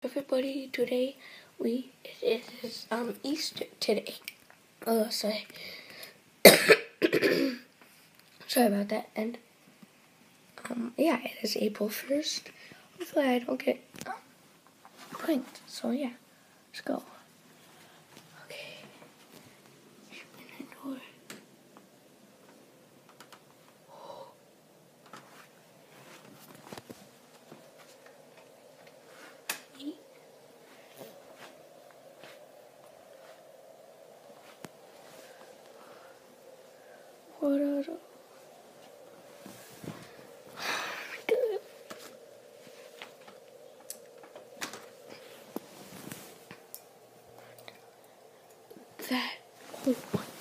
Everybody, today it is Easter today. Sorry. Sorry about that. And yeah, it is April 1st. Hopefully I don't get pranked. So yeah, let's go. Okay. Open the door. What are the... That... Oh.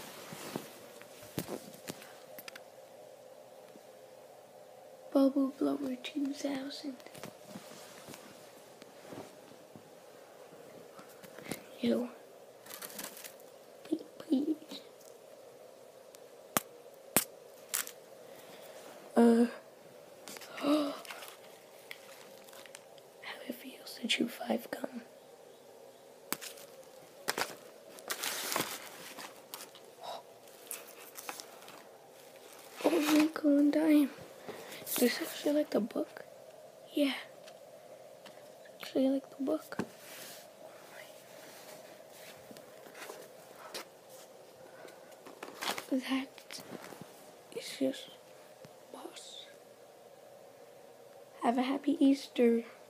Bubble Blower 2000. You. Please. How it feels to chew 5 gum. Oh, nickel and dime. Is this actually like the book? Yeah. Actually like the book. That is just boss. Have a happy Easter.